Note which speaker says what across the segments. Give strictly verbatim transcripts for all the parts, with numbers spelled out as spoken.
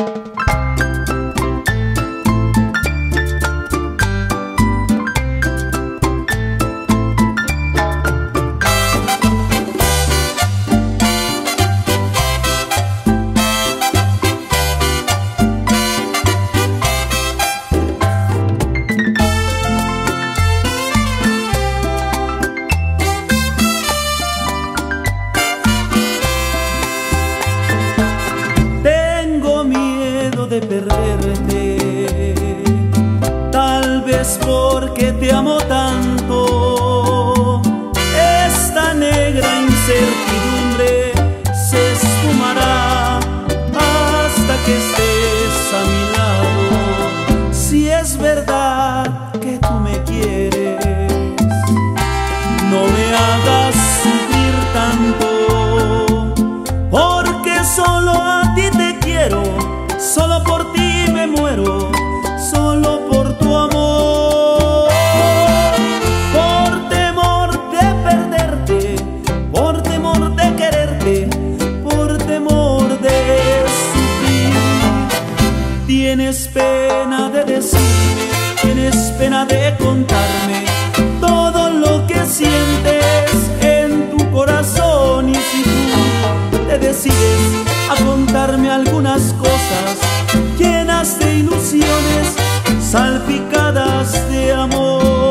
Speaker 1: De perderte, tal vez porque te amo tanto. Esta negra incertidumbre se esfumará hasta que estés a mi lado. Si es verdad que tú me quieres, no me hagas sufrir tanto, porque solo a ti te quiero. Solo por ti me muero, solo por tu amor. Por temor de perderte, por temor de quererte, por temor de sufrir. Tienes pena de decirme, tienes pena de contarme todo lo que sientes en tu corazón. Y si tú te decides a contarme algunas cosas llenas de ilusiones, salpicadas de amor,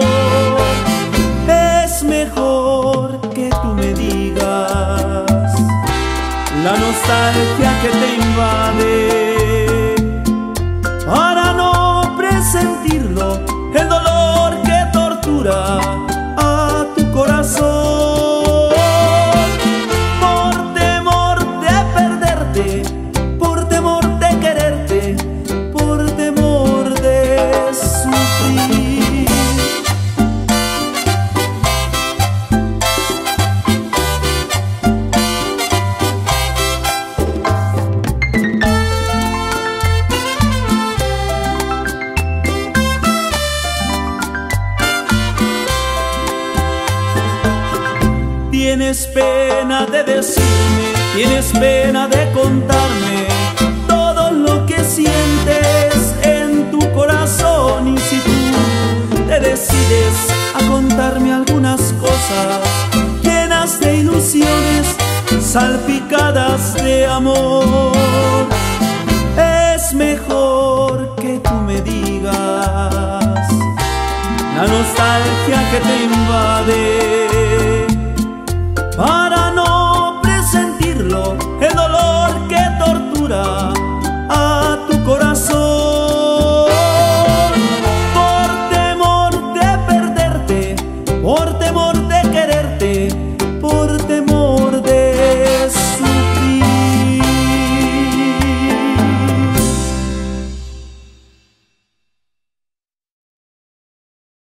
Speaker 1: es mejor que tú me digas la nostalgia que te invade, para no presentirlo, el dolor que tortura a tu corazón. Por temor de quererte, por temor de sufrir. Tienes pena de decirme, tienes pena de contarme todo lo que sientes en tu corazón. Y si tú te decides a contarme algunas cosas llenas de ilusiones, salpicadas de amor, es mejor que tú me digas la nostalgia que te